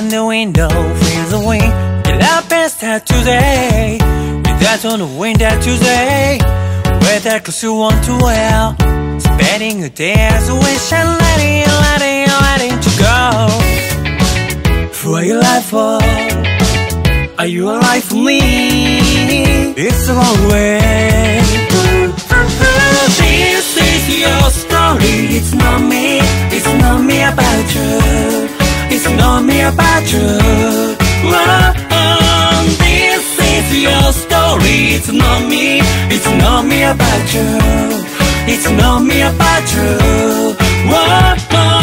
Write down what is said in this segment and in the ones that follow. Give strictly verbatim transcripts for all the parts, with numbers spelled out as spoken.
open the window, feel the wind. Get up and start today. With that on the wind that Tuesday. Wear that clothes you want to wear. Spending a day as a wish and letting, letting, letting to go. Who are you alive for? Are you alive for me? It's a long way. This is your story. It's not me. It's not me about you. It's not me about you. Whoa, oh, this is your story. It's not me. It's not me about you. It's not me about you. Whoa, oh.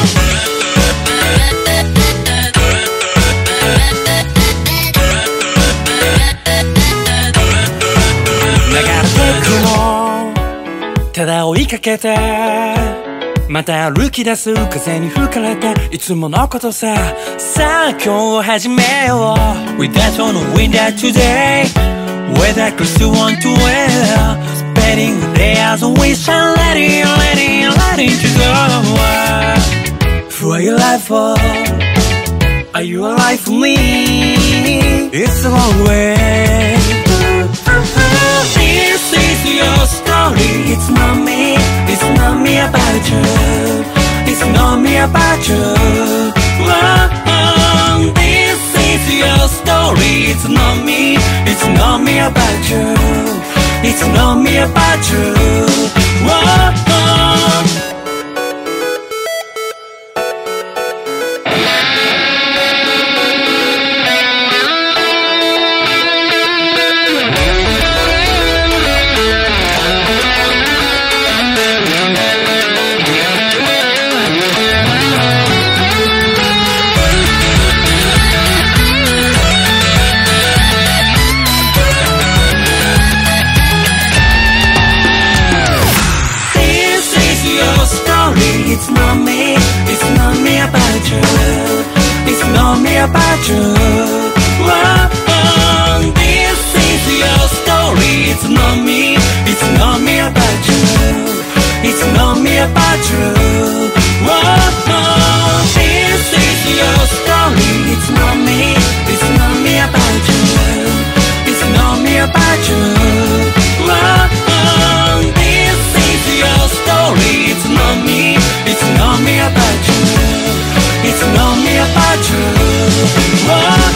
流れてくもただ追いかけてまた歩き出す風に吹かれていつものことささあ今日を始めよう With that on the wind that today Wear that clothes you want to wear Spending the day as a wish and letting, letting, letting you go Who are you alive for? Are you alive for me? It's a long way This is your story It's not me It's not me about you It's not me about you Whoa, oh, This is your story It's not me It's not me about you It's not me about you Whoa, oh. It's not me, it's not me about you It's not me about you Whoa, oh, this is your story It's not me, it's not me about you It's not me about you Whoa, oh, this is your story It's not me, it's not me about you It's not me about you Whoa, oh, this is your story It's not me It's not me about you. It's not me about you. Whoa.